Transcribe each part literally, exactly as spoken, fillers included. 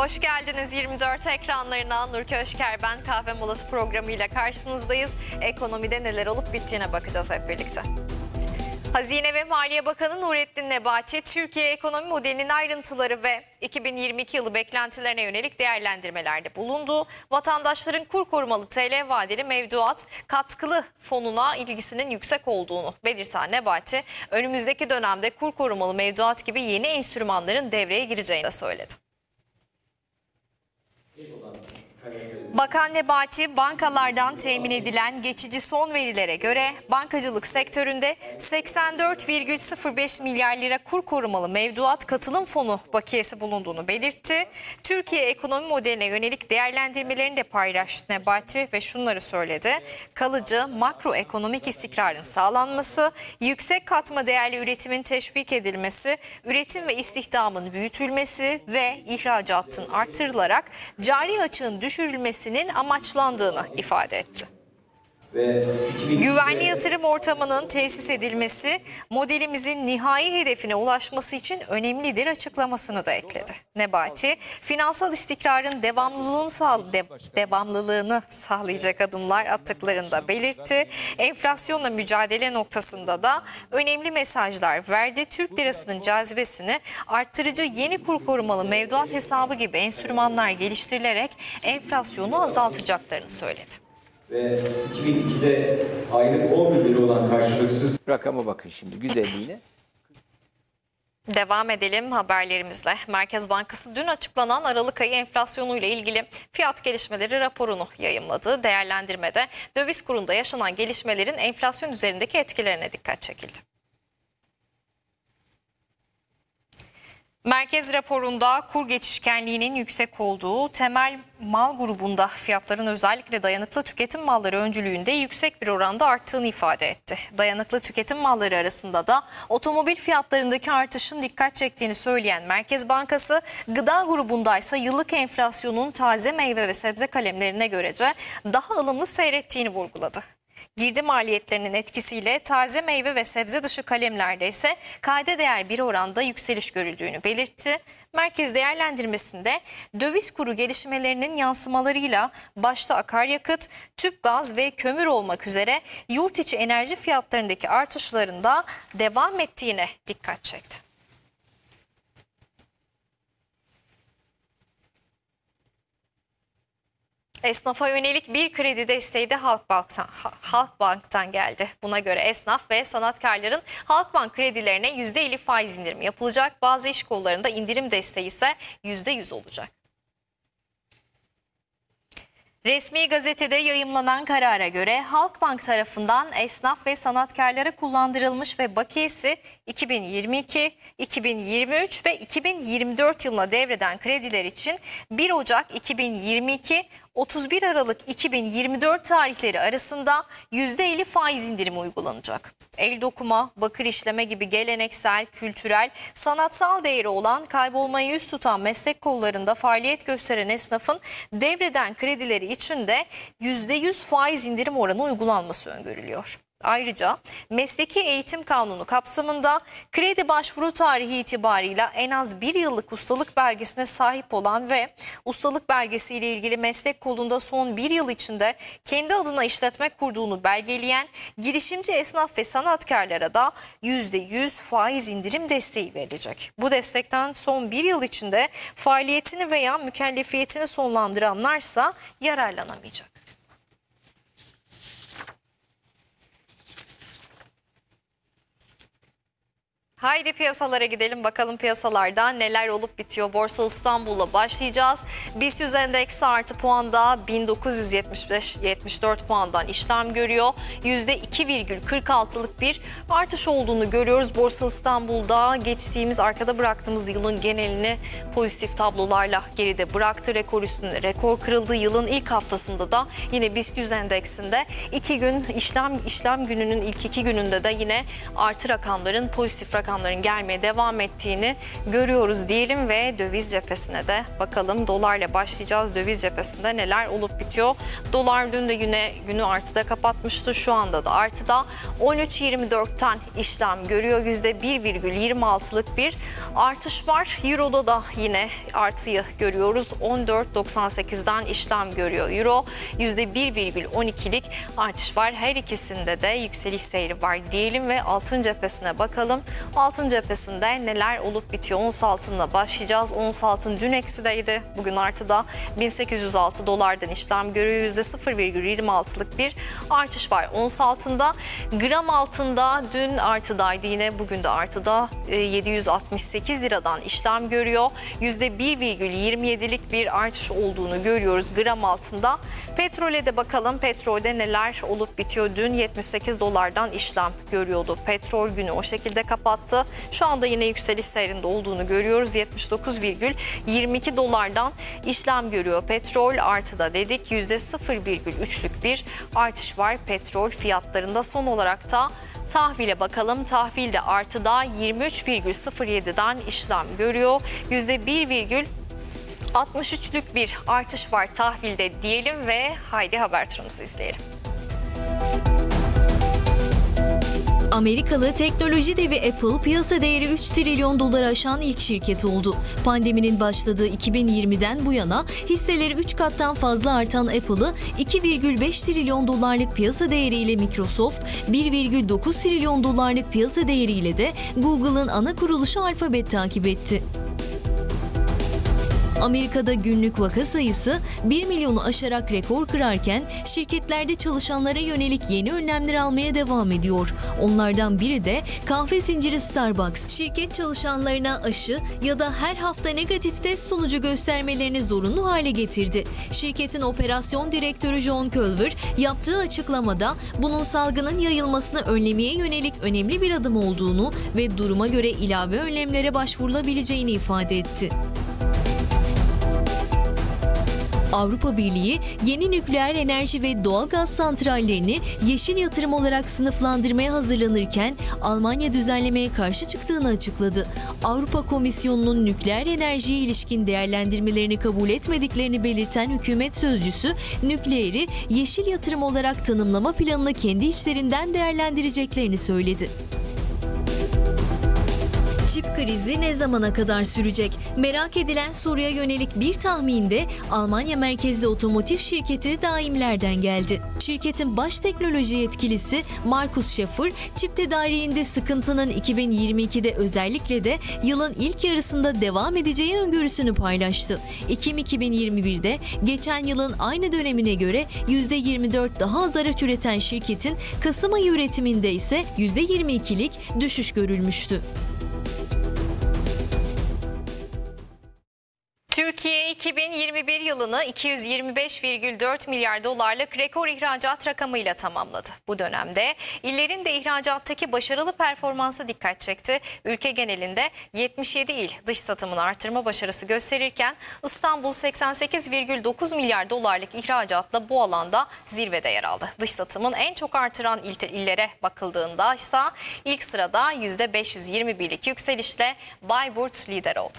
Hoş geldiniz yirmi dört ekranlarına. Nur Köşker ben, kahve molası programıyla karşınızdayız. Ekonomide neler olup bittiğine bakacağız hep birlikte. Hazine ve Maliye Bakanı Nurettin Nebati, Türkiye ekonomi modelinin ayrıntıları ve iki bin yirmi iki yılı beklentilerine yönelik değerlendirmelerde bulundu. Vatandaşların kur korumalı T L vadeli mevduat katkılı fonuna ilgisinin yüksek olduğunu belirten Nebati, önümüzdeki dönemde kur korumalı mevduat gibi yeni enstrümanların devreye gireceğini de söyledi. Bakan Nebati, bankalardan temin edilen geçici son verilere göre bankacılık sektöründe seksen dört virgül sıfır beş milyar lira kur korumalı mevduat katılım fonu bakiyesi bulunduğunu belirtti. Türkiye ekonomi modeline yönelik değerlendirmelerini de paylaştı Nebati ve şunları söyledi. Kalıcı makroekonomik istikrarın sağlanması, yüksek katma değerli üretimin teşvik edilmesi, üretim ve istihdamın büyütülmesi ve ihracatın artırılarak cari açığın düşürülmesi amaçlandığını ifade etti. Güvenli yatırım ortamının tesis edilmesi, modelimizin nihai hedefine ulaşması için önemlidir açıklamasını da ekledi. Nebati, finansal istikrarın devamlılığını, sağ, de, devamlılığını sağlayacak adımlar attıklarını da belirtti. Enflasyonla mücadele noktasında da önemli mesajlar verdi. Türk lirasının cazibesini arttırıcı yeni kur korumalı mevduat hesabı gibi enstrümanlar geliştirilerek enflasyonu azaltacaklarını söyledi. Ve iki bin ikide aylık on bin lira olan karşılıksız rakama bakın şimdi güzelliğine. Devam edelim haberlerimizle. Merkez Bankası dün açıklanan Aralık ayı enflasyonu ile ilgili fiyat gelişmeleri raporunu yayımladı. Değerlendirmede döviz kurunda yaşanan gelişmelerin enflasyon üzerindeki etkilerine dikkat çekildi. Merkez raporunda kur geçişkenliğinin yüksek olduğu, temel mal grubunda fiyatların özellikle dayanıklı tüketim malları öncülüğünde yüksek bir oranda arttığını ifade etti. Dayanıklı tüketim malları arasında da otomobil fiyatlarındaki artışın dikkat çektiğini söyleyen Merkez Bankası, gıda grubundaysa yıllık enflasyonun taze meyve ve sebze kalemlerine görece daha ılımlı seyrettiğini vurguladı. Girdi maliyetlerinin etkisiyle taze meyve ve sebze dışı kalemlerde ise kayda değer bir oranda yükseliş görüldüğünü belirtti. Merkez değerlendirmesinde döviz kuru gelişmelerinin yansımalarıyla başta akaryakıt, tüp gaz ve kömür olmak üzere yurt içi enerji fiyatlarındaki artışlarında devam ettiğine dikkat çekti. Esnafa yönelik bir kredi desteği de Halkbank'tan, Halkbank'tan geldi. Buna göre esnaf ve sanatkarların Halkbank kredilerine yüzde elli faiz indirimi yapılacak. Bazı iş kollarında indirim desteği ise yüzde yüz olacak. Resmi gazetede yayımlanan karara göre Halkbank tarafından esnaf ve sanatkarlara kullandırılmış ve bakiyesi iki bin yirmi iki, iki bin yirmi üç ve iki bin yirmi dört yılına devreden krediler için bir Ocak iki bin yirmi iki, otuz bir Aralık iki bin yirmi dört tarihleri arasında yüzde elli faiz indirimi uygulanacak. El dokuma, bakır işleme gibi geleneksel, kültürel, sanatsal değeri olan, kaybolmaya yüz tutan meslek kollarında faaliyet gösteren esnafın devreden kredileri için de yüzde yüz faiz indirim oranı uygulanması öngörülüyor. Ayrıca Mesleki Eğitim Kanunu kapsamında kredi başvuru tarihi itibarıyla en az bir yıllık ustalık belgesine sahip olan ve ustalık belgesiyle ilgili meslek kolunda son bir yıl içinde kendi adına işletme kurduğunu belgeleyen girişimci esnaf ve sanatkarlara da yüzde yüz faiz indirim desteği verilecek. Bu destekten son bir yıl içinde faaliyetini veya mükellefiyetini sonlandıranlarsa yararlanamayacak. Haydi piyasalara gidelim bakalım piyasalarda neler olup bitiyor. Borsa İstanbul'la başlayacağız. BIST yüz endeksi artı puanda bin dokuz yüz yetmiş beş yetmiş dört puandan işlem görüyor. yüzde iki virgül kırk altılık bir artış olduğunu görüyoruz. Borsa İstanbul'da geçtiğimiz arkada bıraktığımız yılın genelini pozitif tablolarla geride bıraktı. Rekor üstünde rekor kırıldı. Yılın ilk haftasında da yine BIST yüz endeksinde iki gün işlem işlem gününün ilk iki gününde de yine artı rakamların pozitif rakamların rakamların gelmeye devam ettiğini görüyoruz diyelim ve döviz cephesine de bakalım. Dolarla başlayacağız. Döviz cephesinde neler olup bitiyor? Dolar dün de yine günü artıda kapatmıştı. Şu anda da artıda on üç yirmi dörtten işlem görüyor. yüzde bir virgül yirmi altılık bir artış var. Euro'da da yine artıyı görüyoruz. on dört doksan sekizden işlem görüyor Euro. yüzde bir virgül on ikilik artış var. Her ikisinde de yükseliş seyri var diyelim ve altın cephesine bakalım. Altın cephesinde neler olup bitiyor? Ons altınla başlayacağız. Ons altın dün eksideydi. Bugün artıda bin sekiz yüz altı dolardan işlem görüyor. yüzde sıfır virgül yirmi altılık bir artış var. Ons altında, gram altında dün artıdaydı yine, bugün de artıda yedi yüz altmış sekiz liradan işlem görüyor. yüzde bir virgül yirmi yedilik bir artış olduğunu görüyoruz gram altında. Petrole de bakalım. Petrolde neler olup bitiyor? Dün yetmiş sekiz dolardan işlem görüyordu. Petrol günü o şekilde kapattı. Şu anda yine yükseliş seyrinde olduğunu görüyoruz. yetmiş dokuz virgül yirmi iki dolardan işlem görüyor. Petrol artıda dedik. yüzde sıfır virgül üçlük bir artış var petrol fiyatlarında. Son olarak da tahvile bakalım. Tahvil de artıda yirmi üç virgül sıfır yediden işlem görüyor. yüzde bir virgül altmış üçlük bir artış var tahvilde diyelim ve haydi haber turumuzu izleyelim. Amerikalı teknoloji devi Apple piyasa değeri üç trilyon doları aşan ilk şirket oldu. Pandeminin başladığı iki bin yirmiden bu yana hisseleri üç kattan fazla artan Apple'ı iki virgül beş trilyon dolarlık piyasa değeriyle Microsoft, bir virgül dokuz trilyon dolarlık piyasa değeriyle de Google'ın ana kuruluşu Alphabet takip etti. Amerika'da günlük vaka sayısı bir milyonu aşarak rekor kırarken şirketlerde çalışanlara yönelik yeni önlemler almaya devam ediyor. Onlardan biri de kahve zinciri Starbucks. Şirket çalışanlarına aşı ya da her hafta negatif test sonucu göstermelerini zorunlu hale getirdi. Şirketin operasyon direktörü John Culver yaptığı açıklamada bunun salgının yayılmasını önlemeye yönelik önemli bir adım olduğunu ve duruma göre ilave önlemlere başvurulabileceğini ifade etti. Avrupa Birliği yeni nükleer enerji ve doğalgaz santrallerini yeşil yatırım olarak sınıflandırmaya hazırlanırken Almanya düzenlemeye karşı çıktığını açıkladı. Avrupa Komisyonu'nun nükleer enerjiye ilişkin değerlendirmelerini kabul etmediklerini belirten hükümet sözcüsü, nükleeri yeşil yatırım olarak tanımlama planını kendi içlerinden değerlendireceklerini söyledi. Çip krizi ne zamana kadar sürecek? Merak edilen soruya yönelik bir tahminde Almanya merkezli otomotiv şirketi Daimler'den geldi. Şirketin baş teknoloji yetkilisi Markus Schäfer, çip tedariğinde sıkıntının iki bin yirmi ikide özellikle de yılın ilk yarısında devam edeceği öngörüsünü paylaştı. Ekim iki bin yirmi birde geçen yılın aynı dönemine göre yüzde yirmi dört daha az araç üreten şirketin Kasım ayı üretiminde ise yüzde yirmi ikilik düşüş görülmüştü. Türkiye iki bin yirmi bir yılını iki yüz yirmi beş virgül dört milyar dolarlık rekor ihracat rakamıyla tamamladı. Bu dönemde illerin de ihracattaki başarılı performansı dikkat çekti. Ülke genelinde yetmiş yedi il dış satımını artırma başarısı gösterirken İstanbul seksen sekiz virgül dokuz milyar dolarlık ihracatla bu alanda zirvede yer aldı. Dış satımın en çok artıran illere bakıldığında ise ilk sırada yüzde beş yüz yirmi birlik yükselişle Bayburt lider oldu.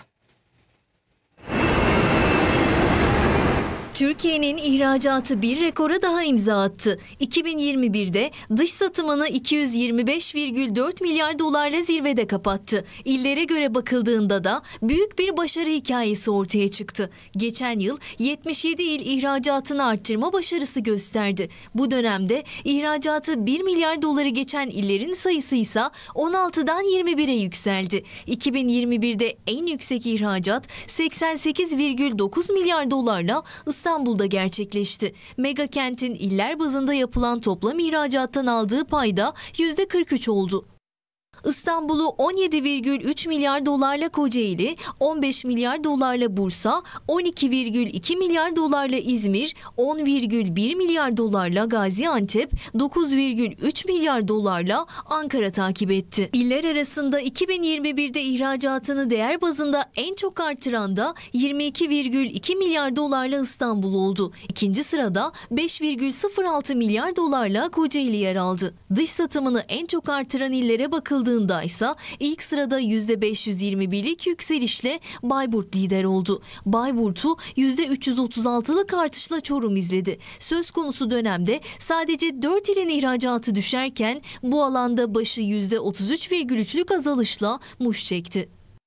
Türkiye'nin ihracatı bir rekora daha imza attı. iki bin yirmi birde dış satımını iki yüz yirmi beş virgül dört milyar dolarla zirvede kapattı. İllere göre bakıldığında da büyük bir başarı hikayesi ortaya çıktı. Geçen yıl yetmiş yedi il ihracatını arttırma başarısı gösterdi. Bu dönemde ihracatı bir milyar doları geçen illerin sayısı ise on altıdan yirmi bire yükseldi. iki bin yirmi birde en yüksek ihracat seksen sekiz virgül dokuz milyar dolarla İstanbul'da gerçekleşti. Mega kentin iller bazında yapılan toplam ihracattan aldığı payda yüzde kırk üç oldu. İstanbul'u on yedi virgül üç milyar dolarla Kocaeli, on beş milyar dolarla Bursa, on iki virgül iki milyar dolarla İzmir, on virgül bir milyar dolarla Gaziantep, dokuz virgül üç milyar dolarla Ankara takip etti. İller arasında iki bin yirmi birde ihracatını değer bazında en çok artıran da yirmi iki virgül iki milyar dolarla İstanbul oldu. İkinci sırada beş virgül sıfır altı milyar dolarla Kocaeli yer aldı. Dış satımını en çok artıran illere bakıldı. bakıldığında ise ilk sırada yüzde beş yüz yirmi birlik yükselişle Bayburt lider oldu. Bayburt'u yüzde üç yüz otuz altılık artışla Çorum izledi. Söz konusu dönemde sadece dört ilin ihracatı düşerken bu alanda başı yüzde otuz üç virgül üçlük azalışla Muş çekti.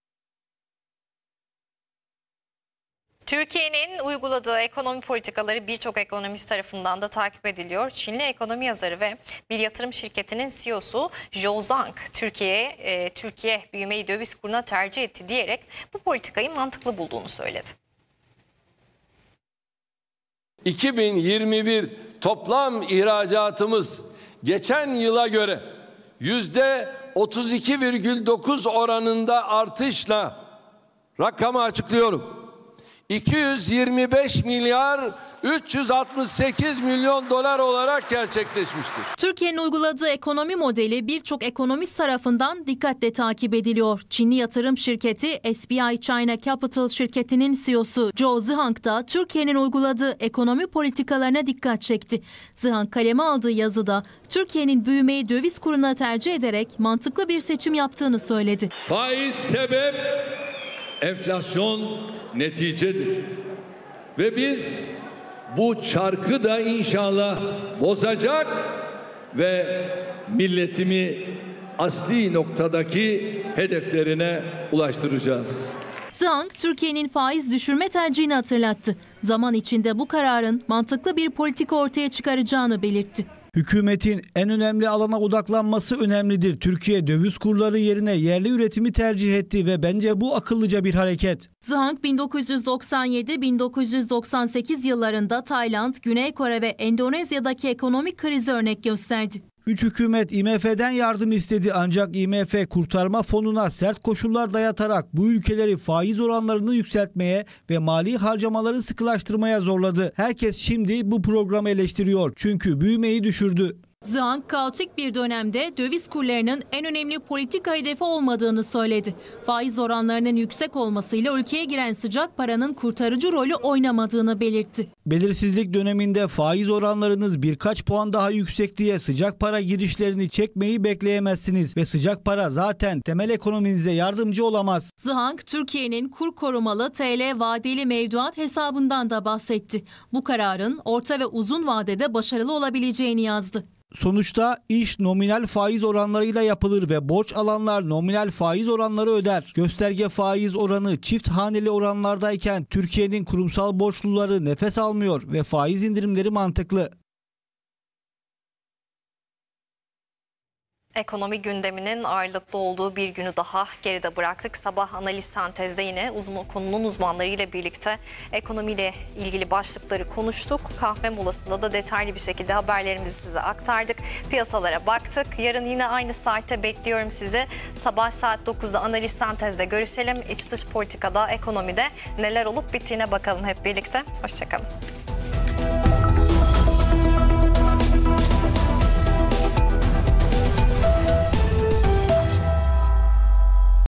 Türkiye'nin uyguladığı ekonomi politikaları birçok ekonomist tarafından da takip ediliyor. Çinli ekonomi yazarı ve bir yatırım şirketinin C E O'su Zhou Zhang, Türkiye'ye e, Türkiye büyümeyi döviz kuruna tercih etti diyerek bu politikayı mantıklı bulduğunu söyledi. iki bin yirmi bir toplam ihracatımız geçen yıla göre yüzde otuz iki virgül dokuz oranında artışla rakamı açıklıyorum. iki yüz yirmi beş milyar üç yüz altmış sekiz milyon dolar olarak gerçekleşmiştir. Türkiye'nin uyguladığı ekonomi modeli birçok ekonomist tarafından dikkatle takip ediliyor. Çinli yatırım şirketi S B I China Capital şirketinin C E O'su Zhou Zhang da Türkiye'nin uyguladığı ekonomi politikalarına dikkat çekti. Zhang kaleme aldığı yazıda Türkiye'nin büyümeyi döviz kuruna tercih ederek mantıklı bir seçim yaptığını söyledi. Faiz sebep, enflasyon neticedir. Ve biz bu çarkı da inşallah bozacak ve milletimi asli noktadaki hedeflerine ulaştıracağız. Zhang, Türkiye'nin faiz düşürme tercihini hatırlattı. Zaman içinde bu kararın mantıklı bir politika ortaya çıkaracağını belirtti. Hükümetin en önemli alana odaklanması önemlidir. Türkiye döviz kurları yerine yerli üretimi tercih etti ve bence bu akıllıca bir hareket. Zhang bin dokuz yüz doksan yedi bin dokuz yüz doksan sekiz yıllarında Tayland, Güney Kore ve Endonezya'daki ekonomik krizi örnek gösterdi. Üç hükümet I M F'den yardım istedi ancak I M F kurtarma fonuna sert koşullar dayatarak bu ülkeleri faiz oranlarını yükseltmeye ve mali harcamaları sıkılaştırmaya zorladı. Herkes şimdi bu programı eleştiriyor çünkü büyümeyi düşürdü. Zhang, kaotik bir dönemde döviz kurlarının en önemli politika hedefi olmadığını söyledi. Faiz oranlarının yüksek olmasıyla ülkeye giren sıcak paranın kurtarıcı rolü oynamadığını belirtti. Belirsizlik döneminde faiz oranlarınız birkaç puan daha yüksek diye sıcak para girişlerini çekmeyi bekleyemezsiniz ve sıcak para zaten temel ekonominize yardımcı olamaz. Zhang, Türkiye'nin kur korumalı T L vadeli mevduat hesabından da bahsetti. Bu kararın orta ve uzun vadede başarılı olabileceğini yazdı. Sonuçta iş nominal faiz oranlarıyla yapılır ve borç alanlar nominal faiz oranları öder. Gösterge faiz oranı çift haneli oranlardayken Türkiye'nin kurumsal borçluları nefes almıyor ve faiz indirimleri mantıklı. Ekonomi gündeminin ağırlıklı olduğu bir günü daha geride bıraktık. Sabah analiz sentezde yine uzman, konunun uzmanlarıyla birlikte ekonomiyle ilgili başlıkları konuştuk. Kahve molasında da detaylı bir şekilde haberlerimizi size aktardık. Piyasalara baktık. Yarın yine aynı saatte bekliyorum sizi. Sabah saat dokuzda analiz sentezde görüşelim. İç dış politikada, ekonomide neler olup bittiğine bakalım hep birlikte. Hoşçakalın.